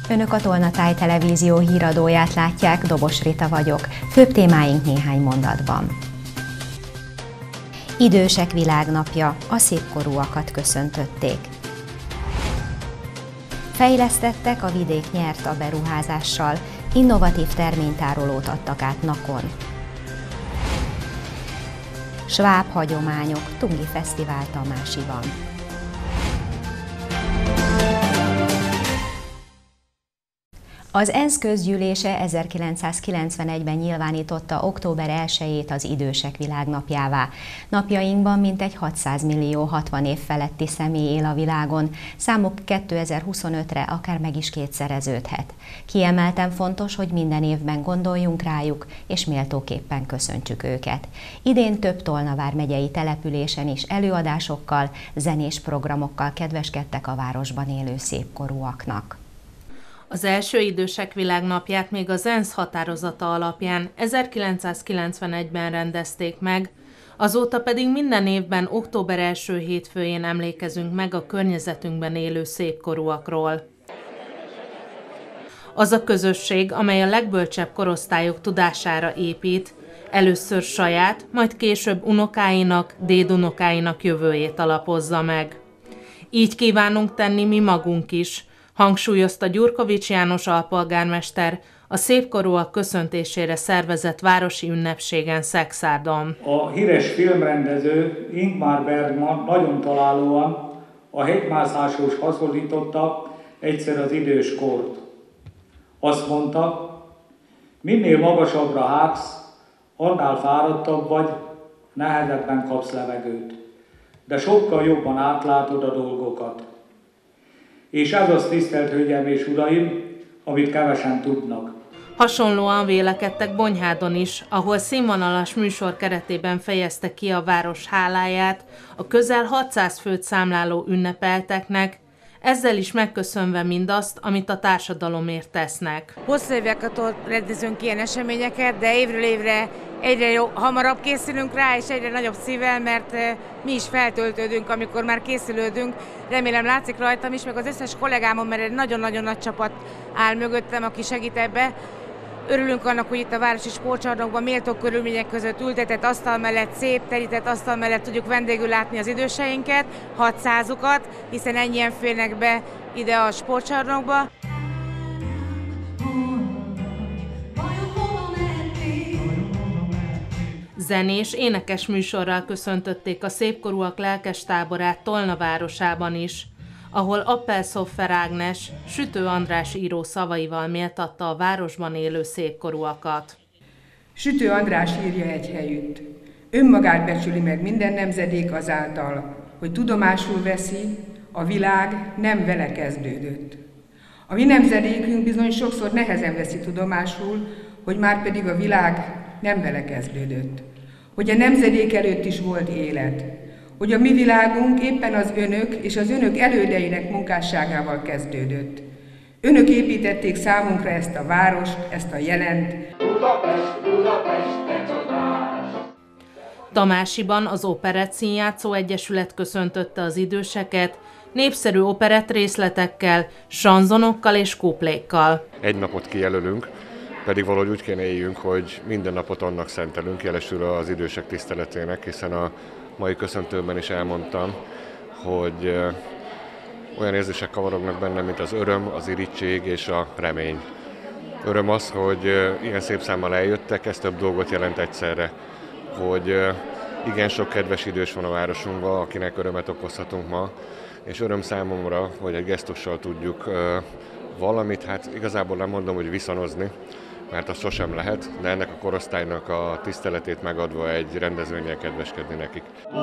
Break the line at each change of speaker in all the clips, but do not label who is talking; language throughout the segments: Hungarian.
Önök a Tolnatáj televízió híradóját látják, Dobos Rita vagyok. Főbb témáink néhány mondatban. Idősek világnapja, a szépkorúakat köszöntötték. Fejlesztettek, a vidék nyert a beruházással, innovatív terménytárolót adtak át Nakon. Sváb hagyományok, Tungi Fesztivál Tamásiban. Az ENSZ közgyűlése 1991-ben nyilvánította október 1-ét az idősek világnapjává. Napjainkban mintegy 600 millió 60 év feletti személy él a világon, számuk 2025-re akár meg is kétszereződhet. Kiemelten fontos, hogy minden évben gondoljunk rájuk, és méltóképpen köszöntsük őket. Idén több Tolna vármegyei településen is előadásokkal, zenés programokkal kedveskedtek a városban élő szépkorúaknak.
Az első idősek világnapját még az ENSZ határozata alapján 1991-ben rendezték meg, azóta pedig minden évben október első hétfőjén emlékezünk meg a környezetünkben élő szépkorúakról. Az a közösség, amely a legbölcsebb korosztályok tudására épít, először saját, majd később unokáinak, dédunokáinak jövőjét alapozza meg. Így kívánunk tenni mi magunk is, hangsúlyozta Gyurkovics János alpolgármester a szépkorúak köszöntésére szervezett városi ünnepségen Szekszárdon.
A híres filmrendező Ingmar Bergman nagyon találóan a hegymászáshoz hasonlította egyszer az idős kort. Azt mondta, minél magasabbra hágsz, annál fáradtabb vagy, nehezebben kapsz levegőt, de sokkal jobban átlátod a dolgokat. És ez az, tisztelt Hölgyeim és Uraim, amit kevesen tudnak.
Hasonlóan vélekedtek Bonyhádon is, ahol színvonalas műsor keretében fejezte ki a város háláját a közel 600 főt számláló ünnepelteknek, ezzel is megköszönve mindazt, amit a társadalomért tesznek.
Hosszú évek óta rendezünk ilyen eseményeket, de évről évre egyre hamarabb készülünk rá, és egyre nagyobb szívvel, mert mi is feltöltődünk, amikor már készülődünk. Remélem látszik rajtam is, meg az összes kollégámon, mert egy nagyon-nagyon nagy csapat áll mögöttem, aki segít ebbe. Örülünk annak, hogy itt a városi sportcsarnokban méltó körülmények között ültetett asztal mellett, szép terített asztal mellett tudjuk vendégül látni az időseinket, 600-ukat, hiszen ennyien férnek be ide a sportcsarnokba.
Zenés, énekes műsorral köszöntötték a szépkorúak lelkes táborát Tolna városában is, ahol Appelszoffer Ágnes, Sütő András író szavaival méltatta a városban élő szépkorúakat.
Sütő András írja egy helyütt. Önmagát becsüli meg minden nemzedék azáltal, hogy tudomásul veszi, a világ nem vele kezdődött. A mi nemzedékünk bizony sokszor nehezen veszi tudomásul, hogy már pedig a világ nem vele kezdődött. Hogy a nemzedék előtt is volt élet. Hogy a mi világunk éppen az önök és az önök elődeinek munkásságával kezdődött. Önök építették számunkra ezt a várost, ezt a jelent.
Budapest, Budapest, te csodás!
Tamásiban az Operett Színjátszó Egyesület köszöntötte az időseket, népszerű operett részletekkel, sanzonokkal és kuplékkal.
Egy napot kijelölünk, pedig valahogy úgy kéne éljünk, hogy minden napot annak szentelünk, jelesül az idősek tiszteletének, hiszen a mai köszöntőben is elmondtam, hogy olyan érzések kavarognak bennem, mint az öröm, az irigység és a remény. Öröm az, hogy ilyen szép számmal eljöttek, ez több dolgot jelent egyszerre, hogy igen sok kedves idős van a városunkban, akinek örömet okozhatunk ma, és öröm számomra, hogy egy gesztussal tudjuk valamit, hát igazából nem mondom, hogy viszonozni, mert az sosem lehet, de ennek a korosztálynak a tiszteletét megadva egy rendezvényel kedveskedni nekik.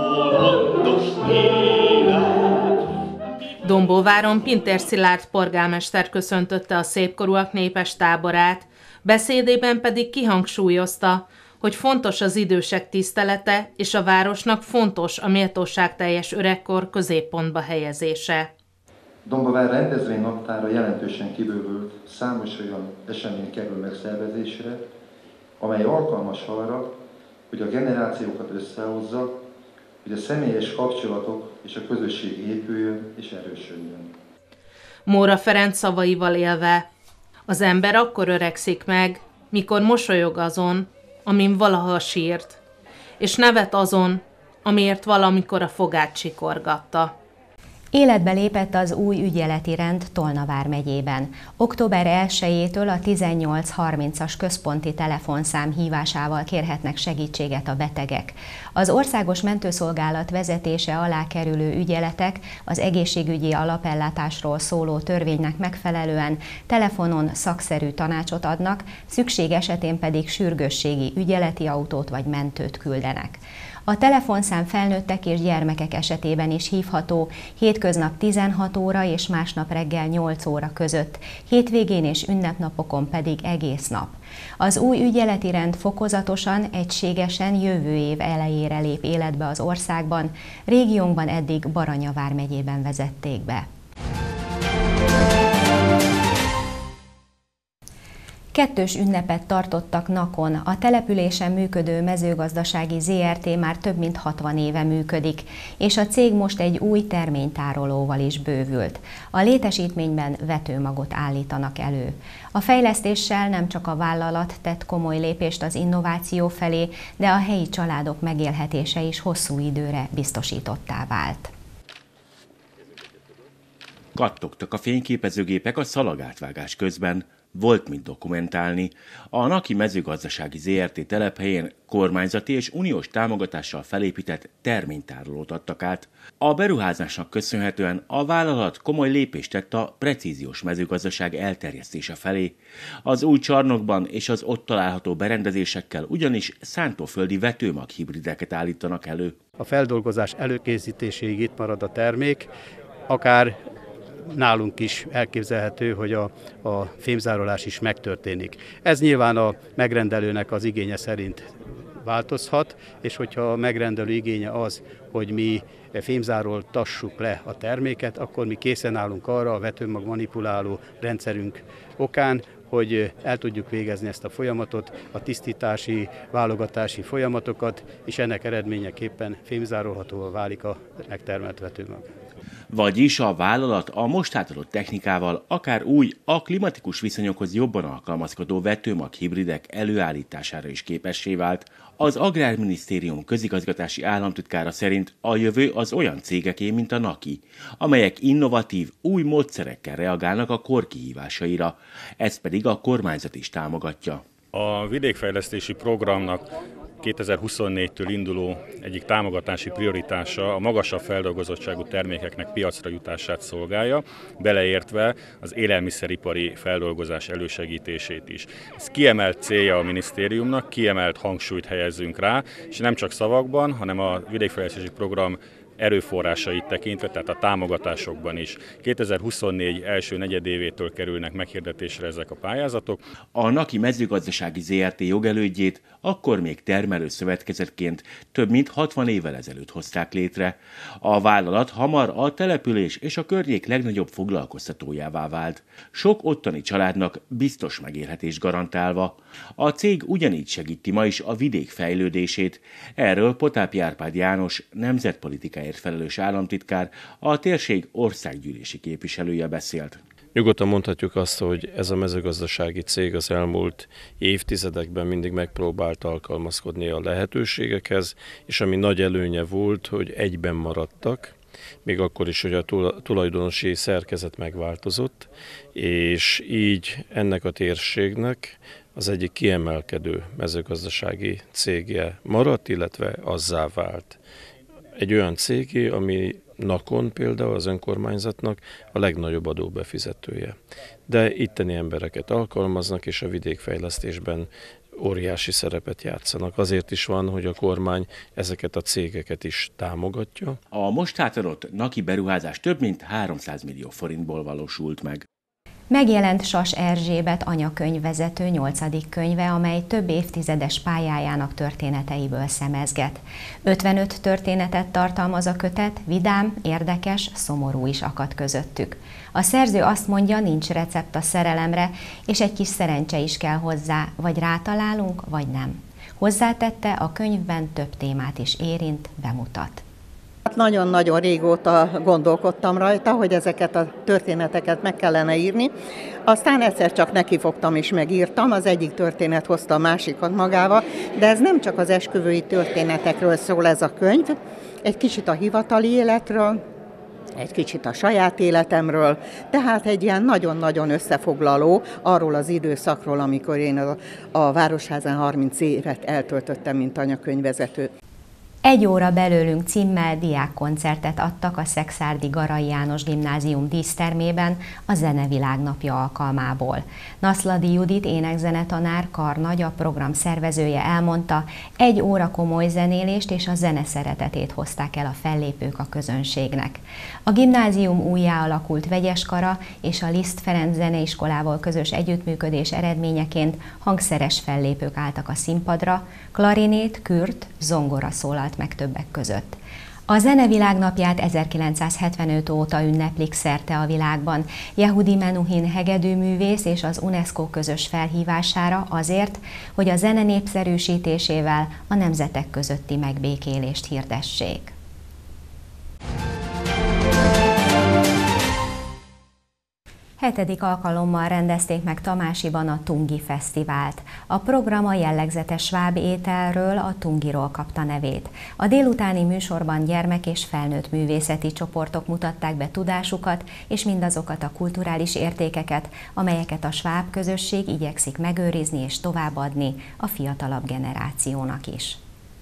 Dombóváron Pintér Szilárd polgármester köszöntötte a szépkorúak népes táborát, beszédében pedig kihangsúlyozta, hogy fontos az idősek tisztelete, és a városnak fontos a méltóságteljes öregkor középpontba helyezése.
Dombóvár rendezvénynaptára jelentősen kibővült, számos olyan esemény kerül megszervezésre, amely alkalmas arra, hogy a generációkat összehozza, hogy a személyes kapcsolatok és a közösség épüljön és erősödjön.
Móra Ferenc szavaival élve, Az ember akkor öregszik meg, mikor mosolyog azon, amin valaha sírt, és nevet azon, amiért valamikor a fogát csikorgatta.
Életbe lépett az új ügyeleti rend Tolna vármegyében. Október 1-től a 1830-as központi telefonszám hívásával kérhetnek segítséget a betegek. Az Országos Mentőszolgálat vezetése alá kerülő ügyeletek az egészségügyi alapellátásról szóló törvénynek megfelelően telefonon szakszerű tanácsot adnak, szükség esetén pedig sürgősségi ügyeleti autót vagy mentőt küldenek. A telefonszám felnőttek és gyermekek esetében is hívható, hétköznap 16 óra és másnap reggel 8 óra között, hétvégén és ünnepnapokon pedig egész nap. Az új ügyeleti rend fokozatosan, egységesen jövő év elejére lép életbe az országban, régiónkban eddig Baranya vármegyében vezették be. Kettős ünnepet tartottak Nakon. A településen működő mezőgazdasági ZRT már több mint 60 éve működik, és a cég most egy új terménytárolóval is bővült. A létesítményben vetőmagot állítanak elő. A fejlesztéssel nem csak a vállalat tett komoly lépést az innováció felé, de a helyi családok megélhetése is hosszú időre biztosítottá vált.
Kattogtak a fényképezőgépek a szalagátvágás közben. Volt mit dokumentálni. A Naki mezőgazdasági ZRT telephelyén kormányzati és uniós támogatással felépített terménytárolót adtak át. A beruházásnak köszönhetően a vállalat komoly lépést tett a precíziós mezőgazdaság elterjesztése felé. Az új csarnokban és az ott található berendezésekkel ugyanis szántóföldi vetőmag hibrideket állítanak elő.
A feldolgozás előkészítéséig itt marad a termék, akár nálunk is elképzelhető, hogy a fémzárolás is megtörténik. Ez nyilván a megrendelőnek az igénye szerint változhat, és hogyha a megrendelő igénye az, hogy mi fémzároltassuk le a terméket, akkor mi készen állunk arra a vetőmag manipuláló rendszerünk okán, hogy el tudjuk végezni ezt a folyamatot, a tisztítási, válogatási folyamatokat, és ennek eredményeképpen fémzárolhatóvá válik a megtermelt vetőmag.
Vagyis a vállalat a most átadott technikával akár új, a klimatikus viszonyokhoz jobban alkalmazkodó vetőmag hibridek előállítására is képessé vált. Az Agrárminisztérium közigazgatási államtitkára szerint a jövő az olyan cégeké, mint a Naki, amelyek innovatív, új módszerekkel reagálnak a kor kihívásaira. Ezt pedig a kormányzat is támogatja.
A vidékfejlesztési programnak 2024-től induló egyik támogatási prioritása a magasabb feldolgozottságú termékeknek piacra jutását szolgálja, beleértve az élelmiszeripari feldolgozás elősegítését is. Ez kiemelt célja a minisztériumnak, kiemelt hangsúlyt helyezünk rá, és nem csak szavakban, hanem a vidékfejlesztési program erőforrásait tekintve, tehát a támogatásokban is. 2024 első negyedévétől kerülnek meghirdetésre ezek a pályázatok.
A Naki mezőgazdasági ZRT jogelődjét akkor még termelőszövetkezetként több mint 60 évvel ezelőtt hozták létre. A vállalat hamar a település és a környék legnagyobb foglalkoztatójává vált. Sok ottani családnak biztos megélhetést garantálva. A cég ugyanígy segíti ma is a vidék fejlődését. Erről Potápi Árpád János nemzetpolitikáért felelős államtitkár, a térség országgyűlési képviselője beszélt.
Nyugodtan mondhatjuk azt, hogy ez a mezőgazdasági cég az elmúlt évtizedekben mindig megpróbált alkalmazkodni a lehetőségekhez, és ami nagy előnye volt, hogy egyben maradtak, még akkor is, hogy a tulajdonosi szerkezet megváltozott, és így ennek a térségnek az egyik kiemelkedő mezőgazdasági cégje maradt, illetve azzá vált. Egy olyan cégé, ami Nakon például az önkormányzatnak a legnagyobb adóbefizetője. De itteni embereket alkalmaznak, és a vidékfejlesztésben óriási szerepet játszanak. Azért is van, hogy a kormány ezeket a cégeket is támogatja.
A most átadott Naki beruházás több mint 300 millió forintból valósult meg.
Megjelent Sas Erzsébet anyakönyvvezető 8. könyve, amely több évtizedes pályájának történeteiből szemezget. 55 történetet tartalmaz a kötet, vidám, érdekes, szomorú is akad közöttük. A szerző azt mondja, nincs recept a szerelemre, és egy kis szerencse is kell hozzá, vagy rátalálunk, vagy nem. Hozzátette, a könyvben több témát is érint, bemutat.
Nagyon-nagyon régóta gondolkodtam rajta, hogy ezeket a történeteket meg kellene írni. Aztán egyszer csak nekifogtam és megírtam, az egyik történet hozta a másikat magával, de ez nem csak az esküvői történetekről szól ez a könyv, egy kicsit a hivatali életről, egy kicsit a saját életemről, tehát egy ilyen nagyon-nagyon összefoglaló arról az időszakról, amikor én a Városházán 30 évet eltöltöttem, mint anyakönyvvezető.
Egy óra belőlünk címmel diákkoncertet adtak a Szekszárdi Garai János Gimnázium dísztermében a Zenevilágnapja alkalmából. Naszladi Judit énekzenetanár, karnagy, a program szervezője elmondta, 1 óra komoly zenélést és a zene szeretetét hozták el a fellépők a közönségnek. A gimnázium újjá alakult vegyeskara és a Liszt Ferenc Zeneiskolával közös együttműködés eredményeként hangszeres fellépők álltak a színpadra, klarinét, kürt, zongora szólalt meg többek között. A Zenevilágnapját 1975 óta ünneplik szerte a világban. Yehudi Menuhin hegedűművész és az UNESCO közös felhívására azért, hogy a zene népszerűsítésével a nemzetek közötti megbékélést hirdessék. Hetedik alkalommal rendezték meg Tamásiban a Tungi Fesztivált. A program a jellegzetes sváb ételről, a tungiról kapta nevét. A délutáni műsorban gyermek és felnőtt művészeti csoportok mutatták be tudásukat és mindazokat a kulturális értékeket, amelyeket a sváb közösség igyekszik megőrizni és továbbadni a fiatalabb generációnak is.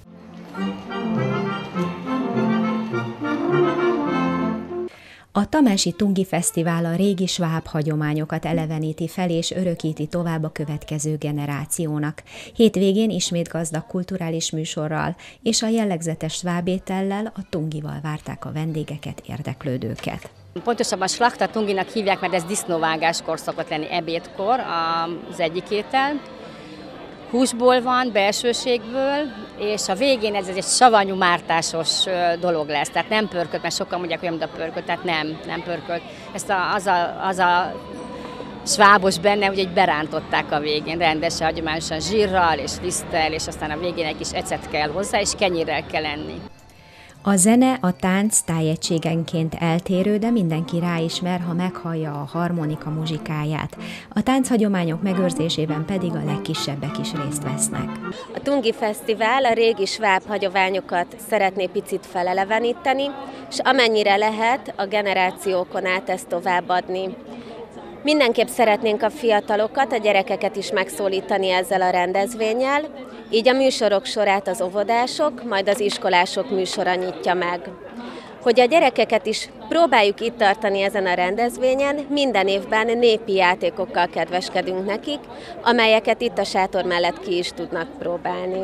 A Tamási Tungi Fesztivál a régi sváb hagyományokat eleveníti fel és örökíti tovább a következő generációnak. Hétvégén ismét gazdag kulturális műsorral és a jellegzetes svábétellel, a tungival várták a vendégeket, érdeklődőket.
Pontosabban slachta tunginak hívják, mert ez disznóvágáskor szokott lenni, ebédkor az egyik étel. Húsból van, belsőségből, és a végén ez egy savanyú mártásos dolog lesz. Tehát nem pörkölt, mert sokan mondják, hogy mint a pörkölt, tehát nem pörkölt. Ezt az a svábos benne, hogy berántották a végén, rendesen, hagyományosan zsírral és liszttel, és aztán a végén egy kis ecet kell hozzá, és kenyérrel kell enni.
A zene, a tánc tájegységenként eltérő, de mindenki ráismer, ha meghallja a harmonika muzsikáját. A tánchagyományok megőrzésében pedig a legkisebbek is részt vesznek.
A Tungi Fesztivál a régi sváb hagyományokat szeretné picit feleleveníteni, és amennyire lehet a generációkon át ezt továbbadni. Mindenképp szeretnénk a fiatalokat, a gyerekeket is megszólítani ezzel a rendezvénnyel, így a műsorok sorát az óvodások, majd az iskolások műsora nyitja meg. Hogy a gyerekeket is próbáljuk itt tartani ezen a rendezvényen, minden évben népi játékokkal kedveskedünk nekik, amelyeket itt a sátor mellett ki is tudnak próbálni.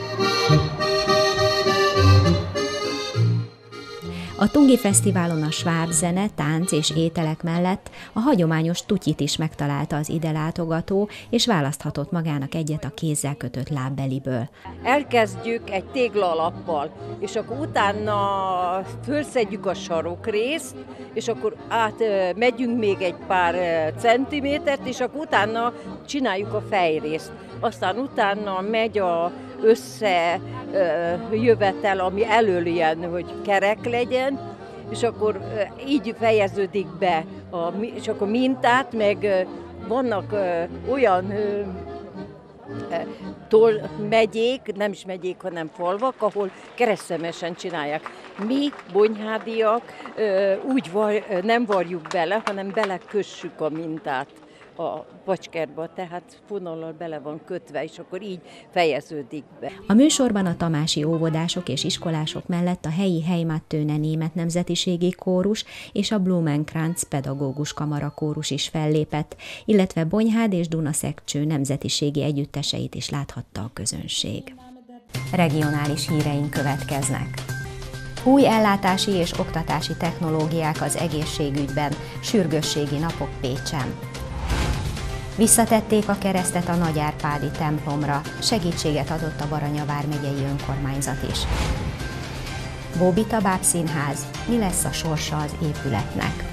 A Tungi Fesztiválon a sváb zene, tánc és ételek mellett a hagyományos tutyit is megtalálta az ide látogató, és választhatott magának egyet a kézzel kötött lábbeliből.
Elkezdjük egy téglalappal, és akkor utána fölszedjük a sarokrészt, és akkor megyünk még egy pár centimétert, és akkor utána csináljuk a fejrészt. Aztán utána megy a összejövetel, ami elől ilyen, hogy kerek legyen, és akkor így fejeződik be, és akkor mintát, meg vannak olyan megyék, nem is megyék, hanem falvak, ahol keresztszemesen csinálják. Mi, bonyhádiak, nem varjuk bele, hanem belekössük a mintát a vacskertbe, tehát fonallal bele van kötve, és akkor így fejeződik be.
A műsorban a tamási óvodások és iskolások mellett a helyi Heimattőne német nemzetiségi kórus és a Blumenkranz pedagógus kamara kórus is fellépett, illetve Bonyhád és Dunaszekcső nemzetiségi együtteseit is láthatta a közönség. Regionális híreink következnek. Új ellátási és oktatási technológiák az egészségügyben, sürgősségi napok Pécsen. Visszatették a keresztet a Nagy Árpádi templomra, segítséget adott a Baranya vármegyei önkormányzat is. Bóbita Bábszínház, mi lesz a sorsa az épületnek?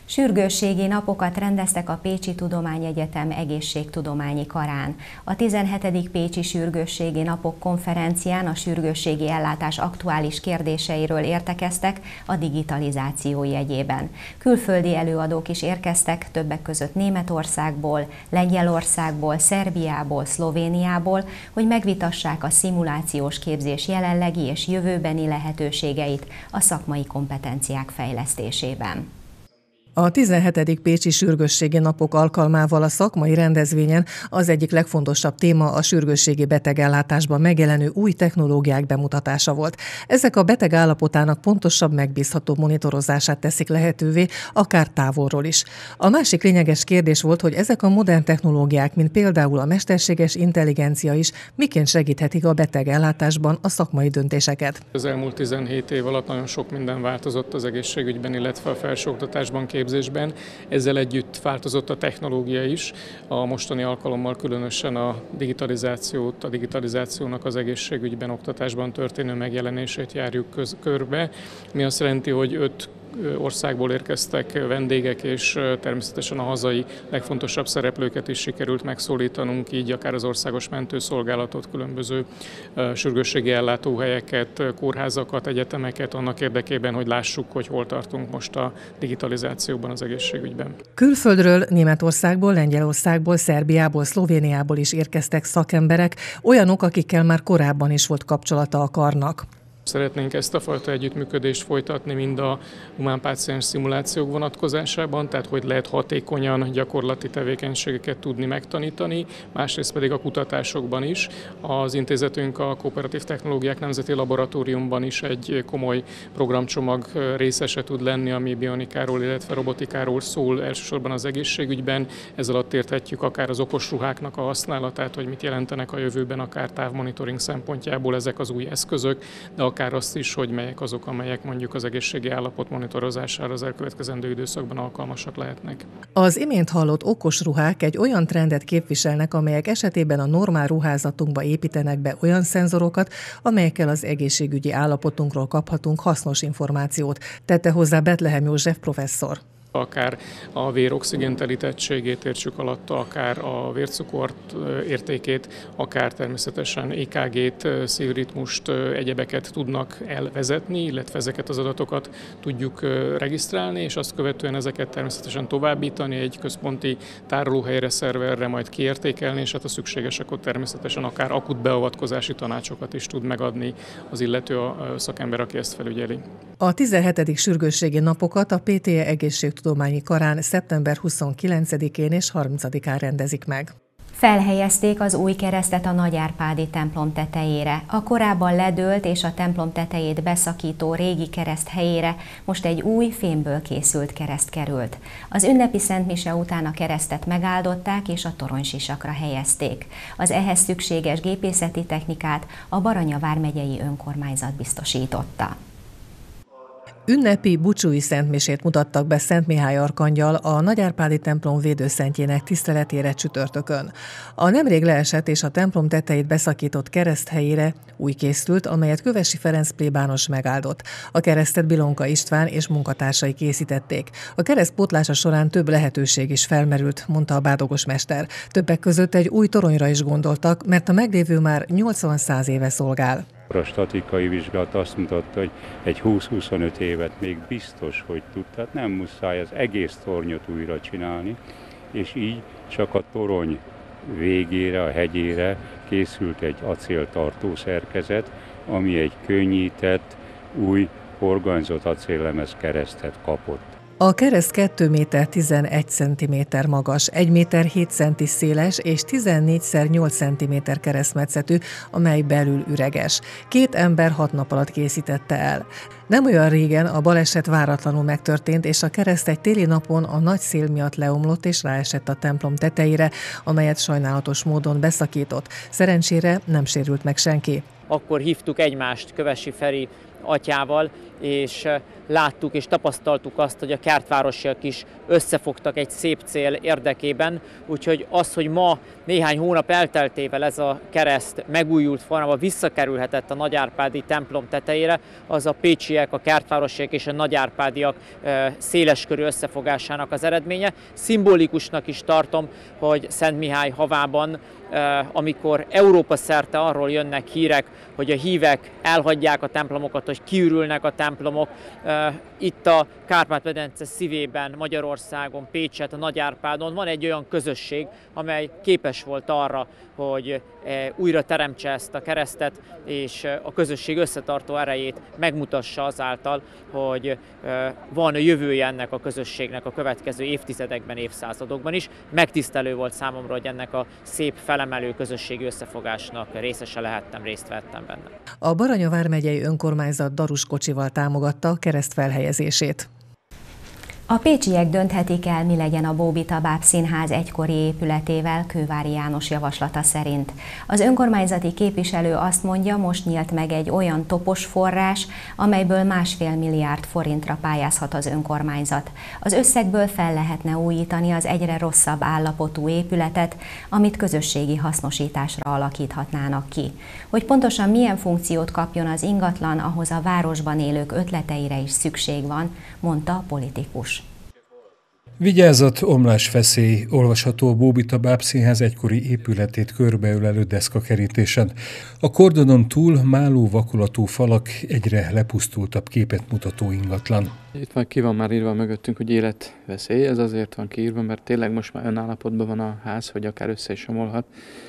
Sürgősségi napokat rendeztek a Pécsi Tudományegyetem egészségtudományi karán. A 17. Pécsi Sürgősségi Napok konferencián a sürgősségi ellátás aktuális kérdéseiről értekeztek a digitalizáció jegyében. Külföldi előadók is érkeztek, többek között Németországból, Lengyelországból, Szerbiából, Szlovéniából, hogy megvitassák a szimulációs képzés jelenlegi és jövőbeni lehetőségeit a szakmai kompetenciák fejlesztésében.
A 17. Pécsi Sürgősségi Napok alkalmával a szakmai rendezvényen az egyik legfontosabb téma a sürgősségi betegellátásban megjelenő új technológiák bemutatása volt. Ezek a beteg állapotának pontosabb, megbízható monitorozását teszik lehetővé, akár távolról is. A másik lényeges kérdés volt, hogy ezek a modern technológiák, mint például a mesterséges intelligencia is, miként segíthetik a betegellátásban a szakmai döntéseket.
Az elmúlt 17 év alatt nagyon sok minden változott az egészségügyben, illetve a felsőoktatásban, képzésben. Ezzel együtt változott a technológia is. A mostani alkalommal különösen a digitalizációnak az egészségügyben, oktatásban történő megjelenését járjuk körbe. Mi azt jelenti, hogy 5 országból érkeztek vendégek, és természetesen a hazai legfontosabb szereplőket is sikerült megszólítanunk, így akár az országos mentőszolgálatot, különböző sürgősségi ellátóhelyeket, kórházakat, egyetemeket, annak érdekében, hogy lássuk, hogy hol tartunk most a digitalizációban, az egészségügyben.
Külföldről, Németországból, Lengyelországból, Szerbiából, Szlovéniából is érkeztek szakemberek, olyanok, akikkel már korábban is volt kapcsolata a karnak.
Szeretnénk ezt a fajta együttműködést folytatni mind a humánpáciens szimulációk vonatkozásában, tehát hogy lehet hatékonyan gyakorlati tevékenységeket tudni megtanítani, másrészt pedig a kutatásokban is. Az intézetünk a Kooperatív Technológiák Nemzeti Laboratóriumban is egy komoly programcsomag részese tud lenni, ami bionikáról, illetve robotikáról szól, elsősorban az egészségügyben. Ez alatt érthetjük akár az okos ruháknak a használatát, hogy mit jelentenek a jövőben, akár távmonitoring szempontjából ezek az új eszközök, de akár azt is, hogy melyek azok, amelyek mondjuk az egészségi állapot monitorozására az elkövetkezendő időszakban alkalmasak lehetnek.
Az imént hallott okos ruhák egy olyan trendet képviselnek, amelyek esetében a normál ruházatunkba építenek be olyan szenzorokat, amelyekkel az egészségügyi állapotunkról kaphatunk hasznos információt, tette hozzá Betlehem József professzor.
Akár a vér oxigéntelítettségét értsük alatta, akár a vércukort értékét, akár természetesen EKG-t, szívritmust, egyebeket tudnak elvezetni, illetve ezeket az adatokat tudjuk regisztrálni, és azt követően ezeket természetesen továbbítani egy központi tárolóhelyre, szerverre, majd kiértékelni, és hát a szükséges, akkor természetesen akár akut beavatkozási tanácsokat is tud megadni az illető szakember, aki ezt felügyeli.
A 17. Sürgősségi Napokat a PTE Egészségtudományi Karán szeptember 29-én és 30-án rendezik meg.
Felhelyezték az új keresztet a Nagyárpádi templom tetejére. A korábban ledőlt és a templom tetejét beszakító régi kereszt helyére most egy új fémből készült kereszt került. Az ünnepi szentmise után a keresztet megáldották és a toronysisakra helyezték. Az ehhez szükséges gépészeti technikát a Baranya vármegyei önkormányzat biztosította.
Ünnepi búcsúi szentmisét mutattak be Szent Mihály arkangyal a Nagyárpádi templom védőszentjének tiszteletére csütörtökön. A nemrég leesett és a templom tetejét beszakított kereszt helyére új készült, amelyet Kövesi Ferenc plébános megáldott. A keresztet Bilonka István és munkatársai készítették. A kereszt pótlása során több lehetőség is felmerült, mondta a bádogos mester. Többek között egy új toronyra is gondoltak, mert a meglévő már 80-100 éve szolgál.
A statikai vizsgálat azt mutatta, hogy egy 20-25 évet még biztos, hogy tud, tehát nem muszáj az egész tornyot újra csinálni, és így csak a torony végére, a hegyére készült egy acéltartó szerkezet, ami egy könnyített, új horgonyzott acéllemez keresztet kapott.
A kereszt 2 méter 11 cm magas, 1 méter 7 cm széles és 14x8 cm keresztmetszetű, amely belül üreges. 2 ember 6 nap alatt készítette el. Nem olyan régen a baleset váratlanul megtörtént, és a kereszt egy téli napon a nagy szél miatt leomlott és ráesett a templom tetejére, amelyet sajnálatos módon beszakított. Szerencsére nem sérült meg senki.
Akkor hívtuk egymást, Kövesi Feri atyával, és láttuk és tapasztaltuk azt, hogy a kertvárosiak is összefogtak egy szép cél érdekében, úgyhogy az, hogy ma néhány hónap elteltével ez a kereszt megújult formában visszakerülhetett a nagyárpádi templom tetejére, az a pécsiek, a kertvárosiak és a nagyárpádiak széleskörű összefogásának az eredménye. Szimbolikusnak is tartom, hogy Szentmihály havában, amikor Európa szerte arról jönnek hírek, hogy a hívek elhagyják a templomokat, hogy kiürülnek a templomok. Itt a Kárpát-medence szívében, Magyarországon, Pécset, a Nagyárpádon van egy olyan közösség, amely képes volt arra, hogy újra teremtse ezt a keresztet, és a közösség összetartó erejét megmutassa azáltal, hogy van jövője ennek a közösségnek a következő évtizedekben, évszázadokban is. Megtisztelő volt számomra, hogy ennek a szép felemelő közösségi összefogásnak részese lehettem, részt vettem benne.
A Baranya vármegyei önkormányzat daruskocsival támogatta a kereszt felhelyezését.
A pécsiek dönthetik el, mi legyen a Bóbita Báb Színház egykori épületével Kőváry János javaslata szerint. Az önkormányzati képviselő azt mondja, most nyílt meg egy olyan topos forrás, amelyből 1,5 milliárd forintra pályázhat az önkormányzat. Az összegből fel lehetne újítani az egyre rosszabb állapotú épületet, amit közösségi hasznosításra alakíthatnának ki. Hogy pontosan milyen funkciót kapjon az ingatlan, ahhoz a városban élők ötleteire is szükség van, mondta a politikus.
Vigyázat, omlásveszély, olvasható Bóbita Báb Színház egykori épületét körbeölelő deszkakerítésen. A kordonon túl máló vakolatú falak, egyre lepusztultabb képet mutató ingatlan.
Itt már ki van már írva mögöttünk, hogy életveszély, ez azért van kiírva, mert tényleg most már önállapotban van a ház, hogy akár össze is omolhat.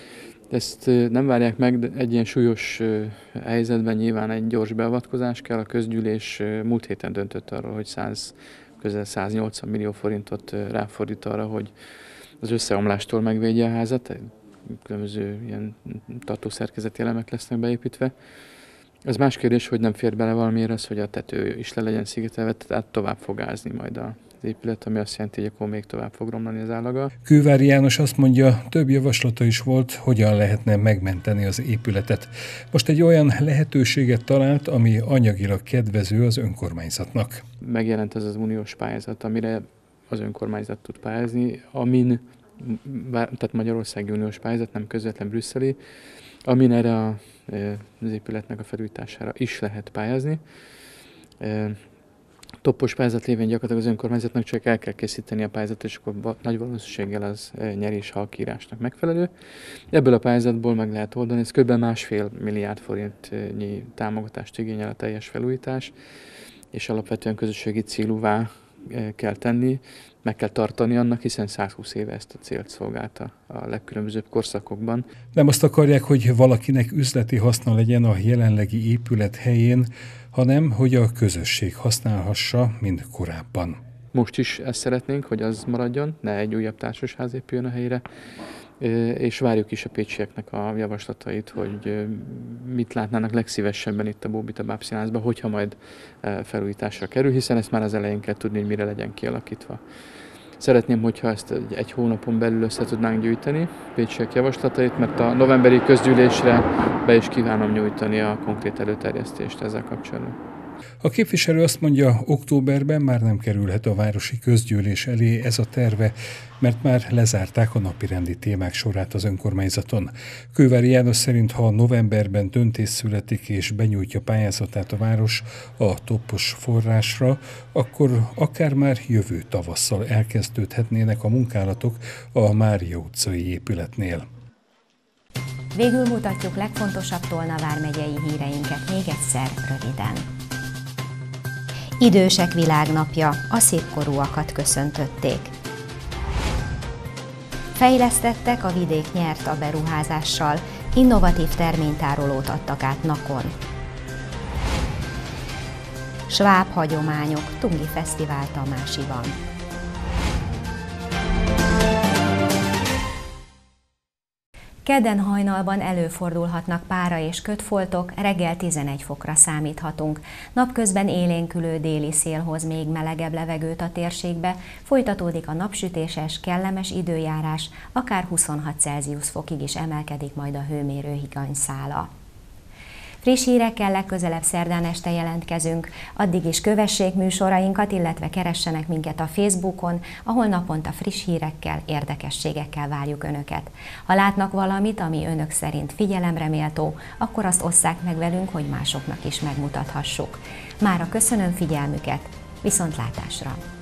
Ezt nem várják meg, de egy ilyen súlyos helyzetben nyilván egy gyors beavatkozás kell. A közgyűlés múlt héten döntött arról, hogy közel 180 millió forintot ráfordít arra, hogy az összeomlástól megvédje a házat. Különböző ilyen tartószerkezeti elemek lesznek beépítve. Ez más kérdés, hogy nem fér bele valamiért az, hogy a tető is le legyen szigetelve, tehát tovább fog ázni majd az épület, ami azt jelenti, hogy akkor még tovább fog romlani az állaga.
Kőváry János azt mondja, több javaslata is volt, hogyan lehetne megmenteni az épületet. Most egy olyan lehetőséget talált, ami anyagilag kedvező az önkormányzatnak.
Megjelent az uniós pályázat, amire az önkormányzat tud pályázni, tehát Magyarországi uniós pályázat, nem közvetlen brüsszeli, amin erre az épületnek a felújítására is lehet pályázni. Toppos pályázat lévén gyakorlatilag az önkormányzatnak csak el kell készíteni a pályázatot, és akkor nagy valószínűséggel az nyerés halkírásnak megfelelő. Ebből a pályázatból meg lehet oldani, ez kb. 1,5 milliárd forintnyi támogatást igényel a teljes felújítás, és alapvetően közösségi célúvá kell tenni, meg kell tartani annak, hiszen 120 éve ezt a célt szolgálta a legkülönbözőbb korszakokban.
Nem azt akarják, hogy valakinek üzleti haszna legyen a jelenlegi épület helyén, hanem hogy a közösség használhassa, mint korábban.
Most is ezt szeretnénk, hogy az maradjon, ne egy újabb társasház épüljön a helyre, és várjuk is a pécsieknek a javaslatait, hogy mit látnának legszívesebben itt a Bóbita Báb Színházban, hogyha majd felújításra kerül, hiszen ezt már az elején kell tudni, hogy mire legyen kialakítva. Szeretném, hogyha ezt egy hónapon belül össze tudnánk gyűjteni, pécsiek javaslatait, mert a novemberi közgyűlésre be is kívánom nyújtani a konkrét előterjesztést ezzel kapcsolatban.
A képviselő azt mondja, októberben már nem kerülhet a városi közgyűlés elé ez a terve, mert már lezárták a napirendi témák sorát az önkormányzaton. Kőváry János szerint, ha novemberben döntés születik és benyújtja pályázatát a város a toppos forrásra, akkor akár már jövő tavasszal elkezdődhetnének a munkálatok a Mária utcai épületnél.
Végül mutatjuk legfontosabb Tolna vármegyei híreinket még egyszer röviden. Idősek világnapja, a szépkorúakat köszöntötték. Fejlesztettek, a vidék nyert a beruházással, innovatív terménytárolót adtak át Nakon. Sváb hagyományok, Tungi Fesztivál Tamásiban. Kedden hajnalban előfordulhatnak pára és kötfoltok, reggel 11 fokra számíthatunk. Napközben élénkülő déli szél hoz még melegebb levegőt a térségbe, folytatódik a napsütéses, kellemes időjárás, akár 26 Celsius fokig is emelkedik majd a hőmérő higanyszála. Friss hírekkel legközelebb szerdán este jelentkezünk. Addig is kövessék műsorainkat, illetve keressenek minket a Facebookon, ahol naponta friss hírekkel, érdekességekkel várjuk Önöket. Ha látnak valamit, ami Önök szerint figyelemre méltó, akkor azt osszák meg velünk, hogy másoknak is megmutathassuk. Mára köszönöm figyelmüket, viszontlátásra!